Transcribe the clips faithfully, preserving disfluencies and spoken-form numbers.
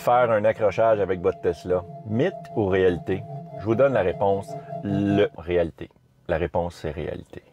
faire un accrochage avec votre Tesla? Mythe ou réalité? Je vous donne la réponse, le réalité. La réponse, c'est réalité.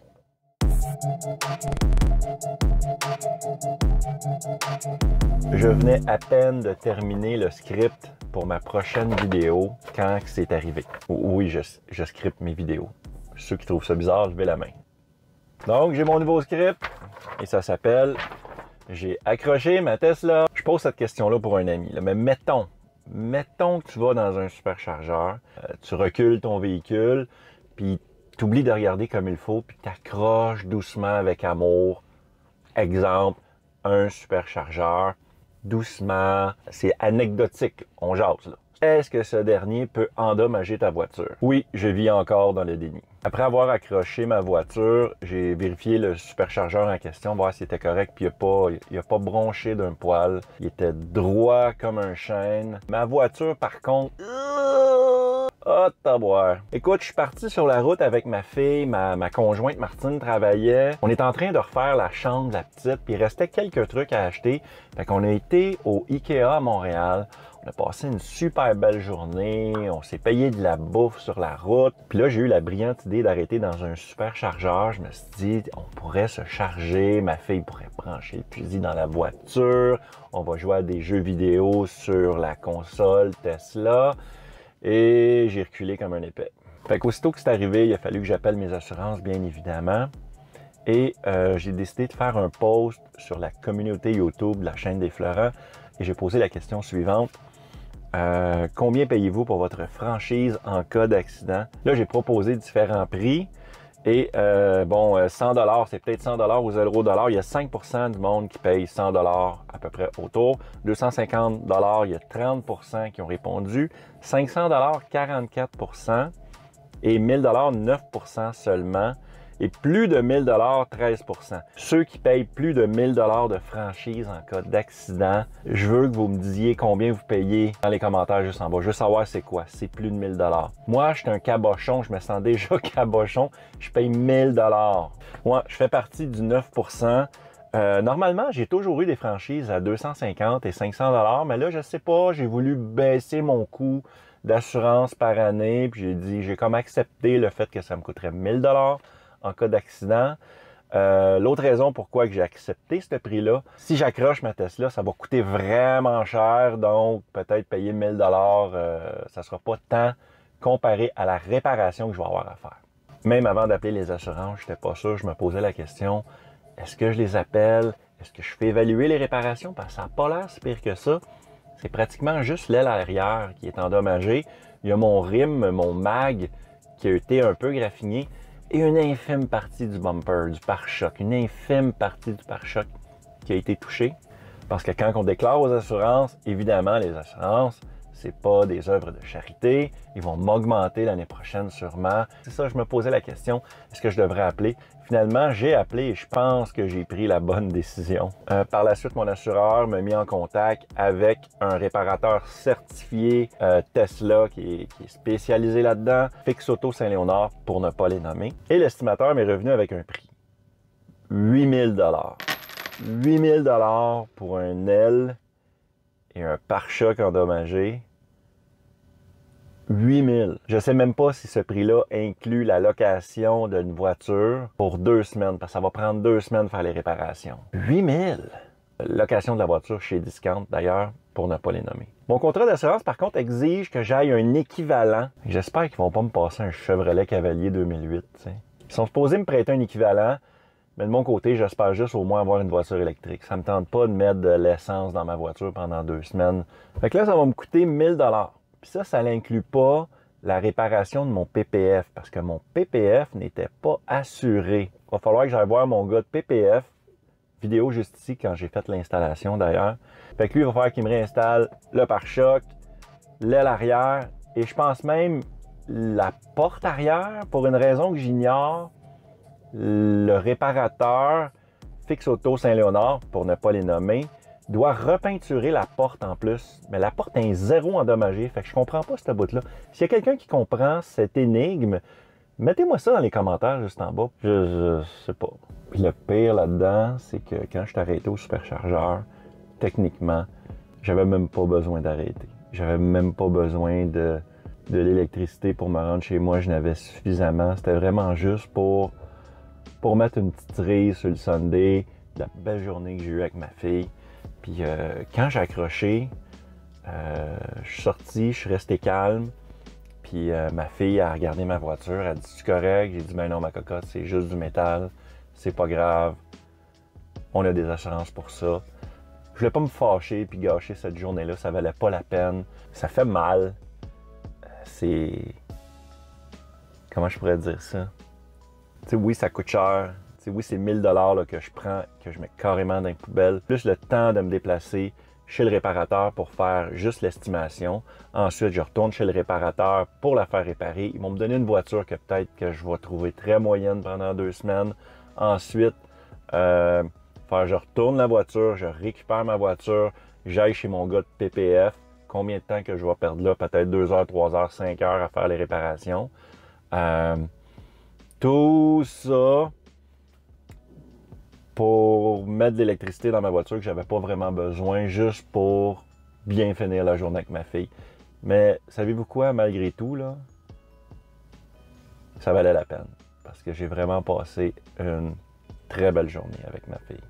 Je venais à peine de terminer le script pour ma prochaine vidéo quand c'est arrivé. Oui, je, je scripte mes vidéos. Ceux qui trouvent ça bizarre, levez la main. Donc, j'ai mon nouveau script et ça s'appelle « J'ai accroché ma Tesla ». Je pose cette question-là pour un ami, là, mais mettons, mettons que tu vas dans un superchargeur, euh, tu recules ton véhicule, puis tu oublies de regarder comme il faut, puis tu accroches doucement avec amour. Exemple, un superchargeur, doucement, c'est anecdotique, on jase là. Est-ce que ce dernier peut endommager ta voiture? Oui, je vis encore dans le déni. Après avoir accroché ma voiture, j'ai vérifié le superchargeur en question, voir s'il était correct, puis il n'a pas, il a pas bronché d'un poil. Il était droit comme un chêne. Ma voiture, par contre... Oh, taboire. Écoute, je suis parti sur la route avec ma fille, ma, ma conjointe Martine travaillait. On est en train de refaire la chambre de la petite, puis il restait quelques trucs à acheter. Fait qu'on a été au Ikea à Montréal. On a passé une super belle journée, on s'est payé de la bouffe sur la route. Puis là, j'ai eu la brillante idée d'arrêter dans un superchargeur. Je me suis dit, on pourrait se charger, ma fille pourrait brancher le fusil dans la voiture. On va jouer à des jeux vidéo sur la console Tesla. Et j'ai reculé comme un épais. Fait qu'aussitôt que c'est arrivé, il a fallu que j'appelle mes assurances, bien évidemment. Et euh, j'ai décidé de faire un post sur la communauté YouTube de la chaîne des Florents. Et j'ai posé la question suivante. Euh, combien payez-vous pour votre franchise en cas d'accident? Là, j'ai proposé différents prix. Et euh, bon, cent dollars, c'est peut-être cent dollars ou zéro dollar. Il y a cinq pour cent du monde qui paye cent dollars à peu près autour. deux cent cinquante dollars, il y a trente pour cent qui ont répondu. cinq cents dollars, quarante-quatre pour cent. Et mille dollars, neuf pour cent seulement. Et plus de mille dollars, treize pour cent. Ceux qui payent plus de mille dollars de franchise en cas d'accident, je veux que vous me disiez combien vous payez dans les commentaires juste en bas. Je veux savoir c'est quoi, c'est plus de mille dollars. Moi, je suis un cabochon, je me sens déjà cabochon, je paye mille dollars. Moi, je fais partie du neuf pour cent. Euh, normalement, j'ai toujours eu des franchises à deux cent cinquante et cinq cents dollars, mais là, je sais pas, j'ai voulu baisser mon coût d'assurance par année, puis j'ai dit, j'ai comme accepté le fait que ça me coûterait mille dollars en cas d'accident. Euh, L'autre raison pourquoi j'ai accepté ce prix-là, si j'accroche ma Tesla, ça va coûter vraiment cher, donc peut-être payer mille dollars, euh, ça sera pas tant comparé à la réparation que je vais avoir à faire. Même avant d'appeler les assurances, j'étais pas sûr, je me posais la question, est-ce que je les appelle? Est-ce que je fais évaluer les réparations? Parce que ça n'a pas l'air si pire que ça. C'est pratiquement juste l'aile arrière qui est endommagée. Il y a mon rim, mon mag qui a été un peu graffiné. Et une infime partie du bumper, du pare-choc, une infime partie du pare-choc qui a été touchée. Parce que quand on déclare aux assurances, évidemment, les assurances, c'est pas des œuvres de charité. Ils vont m'augmenter l'année prochaine sûrement. C'est ça, je me posais la question, est-ce que je devrais appeler? Finalement, j'ai appelé et je pense que j'ai pris la bonne décision. Euh, par la suite, mon assureur m'a mis en contact avec un réparateur certifié euh, Tesla qui est, qui est spécialisé là-dedans, Fix Auto Saint-Léonard pour ne pas les nommer. Et l'estimateur m'est revenu avec un prix. huit mille dollars. huit mille dollars pour un aile et un pare-choc endommagé. huit mille. Je sais même pas si ce prix-là inclut la location d'une voiture pour deux semaines, parce que ça va prendre deux semaines de faire les réparations. huit mille! Location de la voiture chez Discount, d'ailleurs, pour ne pas les nommer. Mon contrat d'assurance, par contre, exige que j'aille un équivalent. J'espère qu'ils vont pas me passer un Chevrolet Cavalier deux mille huit. T'sais. Ils sont supposés me prêter un équivalent, mais de mon côté, j'espère juste au moins avoir une voiture électrique. Ça me tente pas de mettre de l'essence dans ma voiture pendant deux semaines. Fait que là, ça va me coûter mille dollars. Puis ça, ça n'inclut pas la réparation de mon P P F, parce que mon P P F n'était pas assuré. Il va falloir que j'aille voir mon gars de P P F, vidéo juste ici quand j'ai fait l'installation d'ailleurs. Fait que lui, il va falloir qu'il me réinstalle le pare-choc, l'aile arrière, et je pense même la porte arrière, pour une raison que j'ignore. Le réparateur Fix Auto Saint-Léonard, pour ne pas les nommer, doit repeinturer la porte en plus. Mais la porte est zéro endommagée. Fait que je comprends pas cette bout-là. S'il y a quelqu'un qui comprend cette énigme, mettez-moi ça dans les commentaires juste en bas. Je, je sais pas. Puis le pire là-dedans, c'est que quand je suis arrêté au superchargeur, techniquement, j'avais même pas besoin d'arrêter. J'avais même pas besoin de, de l'électricité pour me rendre chez moi. Je n'avais suffisamment. C'était vraiment juste pour, pour mettre une petite cerise sur le Sunday, la belle journée que j'ai eue avec ma fille. Puis euh, quand j'ai accroché, euh, je suis sorti, je suis resté calme. Puis euh, ma fille a regardé ma voiture, elle a dit « C'est correct? » J'ai dit « Ben non, ma cocotte, c'est juste du métal, c'est pas grave. On a des assurances pour ça. » Je voulais pas me fâcher puis gâcher cette journée-là, ça valait pas la peine. Ça fait mal. C'est... Comment je pourrais dire ça? Tu sais, oui, ça coûte cher. Tu sais, oui, c'est mille dollars là, que je prends, que je mets carrément dans les poubelles. Plus le temps de me déplacer chez le réparateur pour faire juste l'estimation. Ensuite, je retourne chez le réparateur pour la faire réparer. Ils vont me donner une voiture que peut-être que je vais trouver très moyenne pendant deux semaines. Ensuite, euh, faire, je retourne la voiture, je récupère ma voiture, j'aille chez mon gars de P P F. Combien de temps que je vais perdre là? Peut-être deux heures, trois heures, cinq heures à faire les réparations. Euh, tout ça pour mettre de l'électricité dans ma voiture que j'avais pas vraiment besoin, juste pour bien finir la journée avec ma fille. Mais savez-vous quoi, malgré tout, là, ça valait la peine. Parce que j'ai vraiment passé une très belle journée avec ma fille.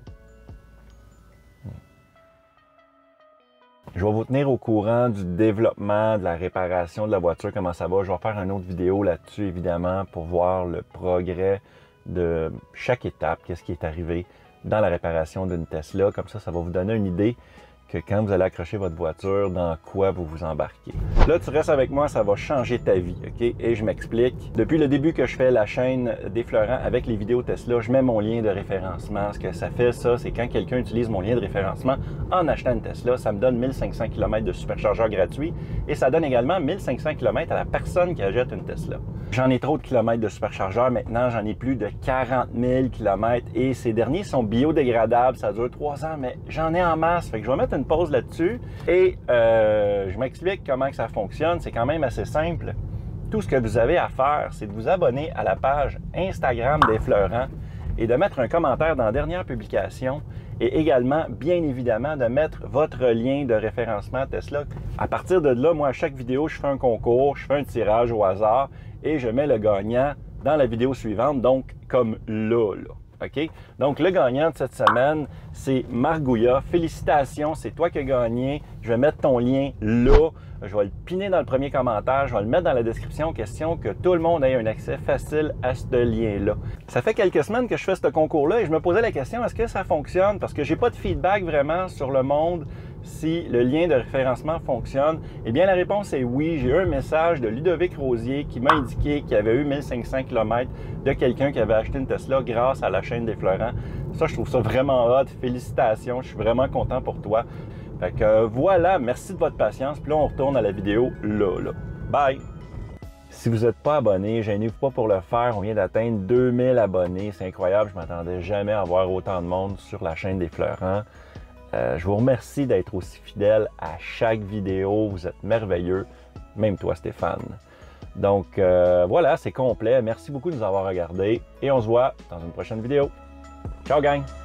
Je vais vous tenir au courant du développement, de la réparation de la voiture, comment ça va. Je vais faire une autre vidéo là-dessus, évidemment, pour voir le progrès de chaque étape, qu'est-ce qui est arrivé dans la réparation d'une Tesla. Comme ça, ça va vous donner une idée que quand vous allez accrocher votre voiture, dans quoi vous vous embarquez. Là, tu restes avec moi, ça va changer ta vie, OK? Et je m'explique. Depuis le début que je fais la chaîne d'Effleurant avec les vidéos Tesla, je mets mon lien de référencement. Ce que ça fait, ça, c'est quand quelqu'un utilise mon lien de référencement en achetant une Tesla, ça me donne mille cinq cents kilomètres de superchargeur gratuit et ça donne également mille cinq cents kilomètres à la personne qui achète une Tesla. J'en ai trop de kilomètres de superchargeur. Maintenant, j'en ai plus de quarante mille kilomètres et ces derniers sont biodégradables. Ça dure trois ans, mais j'en ai en masse. Fait que je vais mettre une pause là-dessus et euh, je m'explique comment que ça fonctionne. C'est quand même assez simple. Tout ce que vous avez à faire, c'est de vous abonner à la page Instagram d'Effleurant et de mettre un commentaire dans la dernière publication et également, bien évidemment, de mettre votre lien de référencement Tesla. À partir de là, moi, à chaque vidéo, je fais un concours, je fais un tirage au hasard et je mets le gagnant dans la vidéo suivante, donc comme là, là. OK? Donc, le gagnant de cette semaine, c'est Margouilla. Félicitations, c'est toi qui as gagné. Je vais mettre ton lien là. Je vais le piner dans le premier commentaire. Je vais le mettre dans la description, question que tout le monde ait un accès facile à ce lien-là. Ça fait quelques semaines que je fais ce concours-là et je me posais la question, est-ce que ça fonctionne? Parce que j'ai pas de feedback vraiment sur le monde si le lien de référencement fonctionne. Eh bien, la réponse est oui. J'ai eu un message de Ludovic Rosier qui m'a indiqué qu'il y avait eu mille cinq cents kilomètres de quelqu'un qui avait acheté une Tesla grâce à la chaîne d'Effleurant. Ça, je trouve ça vraiment hot. Félicitations. Je suis vraiment content pour toi. Fait que euh, voilà, merci de votre patience. Puis là, on retourne à la vidéo là, là. Bye! Si vous n'êtes pas abonné, gênez-vous pas pour le faire. On vient d'atteindre deux mille abonnés. C'est incroyable. Je ne m'attendais jamais à voir autant de monde sur la chaîne d'Effleurant. Euh, je vous remercie d'être aussi fidèle à chaque vidéo. Vous êtes merveilleux. Même toi, Stéphane. Donc, euh, voilà, c'est complet. Merci beaucoup de nous avoir regardés. Et on se voit dans une prochaine vidéo. Ciao, gang!